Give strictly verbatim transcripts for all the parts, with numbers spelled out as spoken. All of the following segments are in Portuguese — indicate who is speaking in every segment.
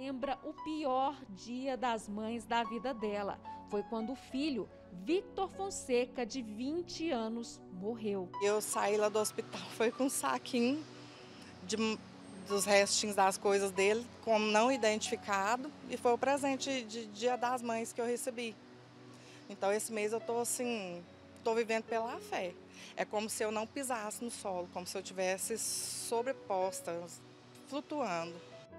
Speaker 1: lembra o pior dia das mães da vida dela. Foi quando o filho, Victor Fonseca, de vinte anos, morreu.
Speaker 2: Eu saí lá do hospital, foi com um saquinho de, dos restinhos das coisas dele, como não identificado, e foi o presente de Dia das Mães que eu recebi. Então esse mês eu estou assim, estou vivendo pela fé. É como se eu não pisasse no solo, como se eu tivesse sobreposta, flutuando.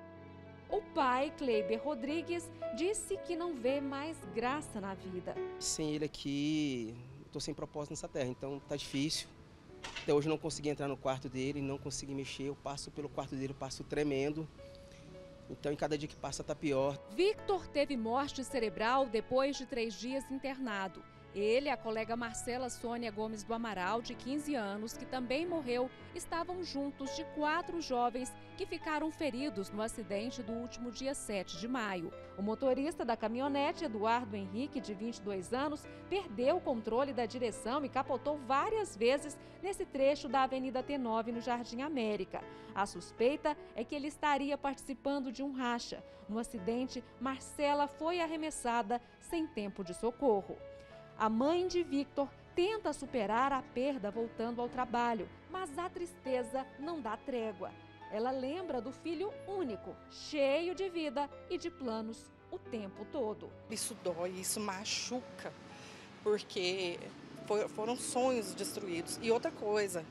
Speaker 1: O pai, Kleiber Rodrigues, disse que não vê mais graça na vida.
Speaker 3: Sem ele aqui, estou sem propósito nessa terra, então tá difícil. Até hoje eu não consegui entrar no quarto dele, não consegui mexer, eu passo pelo quarto dele, eu passo tremendo. Então, em cada dia que passa, tá pior.
Speaker 1: Victor teve morte cerebral depois de três dias internado. Ele e a colega Marcela Sônia Gomes do Amaral, de quinze anos, que também morreu, estavam juntos de quatro jovens que ficaram feridos no acidente do último dia sete de maio. O motorista da caminhonete, Eduardo Henrique, de vinte e dois anos, perdeu o controle da direção e capotou várias vezes nesse trecho da Avenida T nove, no Jardim América. A suspeita é que ele estaria participando de um racha. No acidente, Marcela foi arremessada sem tempo de socorro. A mãe de Victor tenta superar a perda voltando ao trabalho, mas a tristeza não dá trégua. Ela lembra do filho único, cheio de vida e de planos o tempo todo.
Speaker 2: Isso dói, isso machuca, porque foram sonhos destruídos. E outra coisa,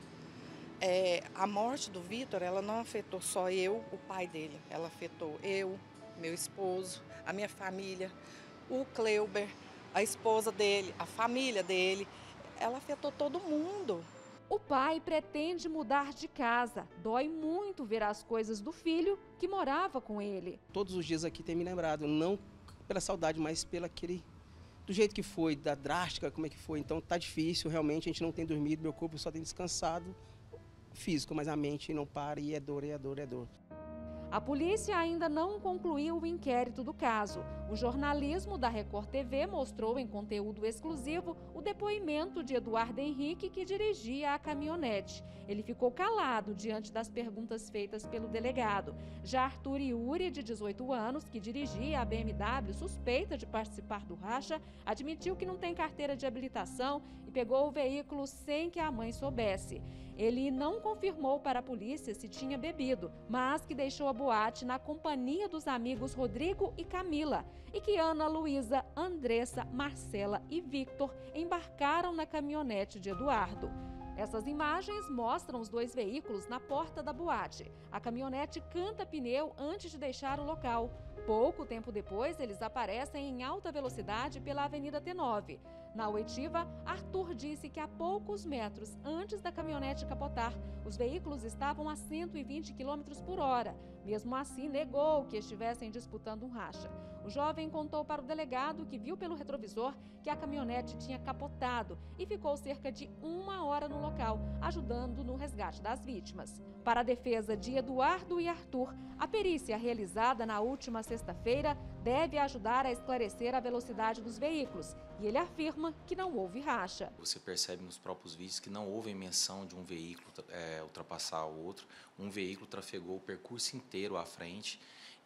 Speaker 2: é, a morte do Victor, ela não afetou só eu, o pai dele. Ela afetou eu, meu esposo, a minha família, o Kleiber, a esposa dele, a família dele, ela afetou todo mundo.
Speaker 1: O pai pretende mudar de casa. Dói muito ver as coisas do filho que morava com ele.
Speaker 3: Todos os dias aqui tem me lembrado, não pela saudade, mas pelo aquele, do jeito que foi, da drástica, como é que foi. Então tá difícil, realmente, a gente não tem dormido, meu corpo só tem descansado físico, mas a mente não para e é dor, é dor, é dor.
Speaker 1: A polícia ainda não concluiu o inquérito do caso. O jornalismo da Record T V mostrou em conteúdo exclusivo o depoimento de Eduardo Henrique, que dirigia a caminhonete. Ele ficou calado diante das perguntas feitas pelo delegado. Já Arthur Yuri, de dezoito anos, que dirigia a B M W suspeita de participar do racha, admitiu que não tem carteira de habilitação e pegou o veículo sem que a mãe soubesse. Ele não confirmou para a polícia se tinha bebido, mas que deixou a boate na companhia dos amigos Rodrigo e Camila e que Ana Luísa, Andressa, Marcela e Victor embarcaram na caminhonete de Eduardo. Essas imagens mostram os dois veículos na porta da boate. A caminhonete canta pneu antes de deixar o local. Pouco tempo depois, eles aparecem em alta velocidade pela Avenida T nove. Na oitiva, Arthur disse que a poucos metros antes da caminhonete capotar, os veículos estavam a cento e vinte quilômetros por hora. Mesmo assim, negou que estivessem disputando um racha. O jovem contou para o delegado que viu pelo retrovisor que a caminhonete tinha capotado e ficou cerca de uma hora no local, ajudando no resgate das vítimas. Para a defesa de Eduardo e Arthur, a perícia realizada na última sexta-feira deve ajudar a esclarecer a velocidade dos veículos, e ele afirma que não houve racha.
Speaker 4: Você percebe nos próprios vídeos que não houve menção de um veículo é, ultrapassar o outro. Um veículo trafegou o percurso inteiro à frente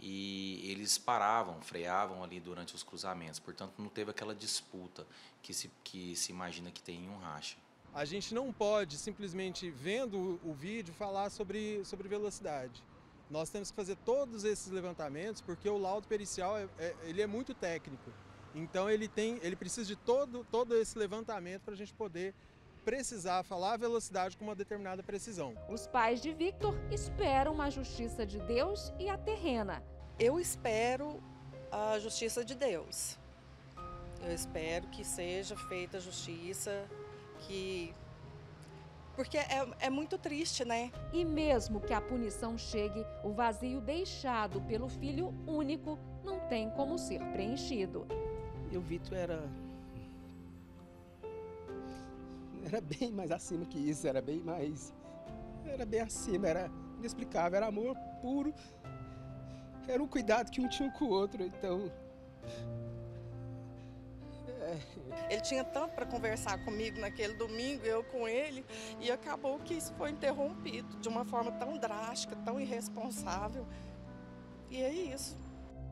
Speaker 4: e eles paravam, freavam ali durante os cruzamentos. Portanto, não teve aquela disputa que se, que se imagina que tem em um racha.
Speaker 5: A gente não pode simplesmente, vendo o vídeo, falar sobre, sobre velocidade. Nós temos que fazer todos esses levantamentos porque o laudo pericial é, é, ele é muito técnico. Então ele, tem, ele precisa de todo, todo esse levantamento para a gente poder precisar falar a velocidade com uma determinada precisão.
Speaker 1: Os pais de Victor esperam a justiça de Deus e a terrena.
Speaker 2: Eu espero a justiça de Deus. Eu espero que seja feita a justiça, que... porque é, é muito triste, né?
Speaker 1: E mesmo que a punição chegue, o vazio deixado pelo filho único não tem como ser preenchido.
Speaker 3: E o Victor era... era bem mais acima que isso, era bem mais... era bem acima, era inexplicável, era amor puro. Era um cuidado que um tinha com o outro, então...
Speaker 2: É. Ele tinha tanto para conversar comigo naquele domingo, eu com ele, e acabou que isso foi interrompido de uma forma tão drástica, tão irresponsável. E é isso.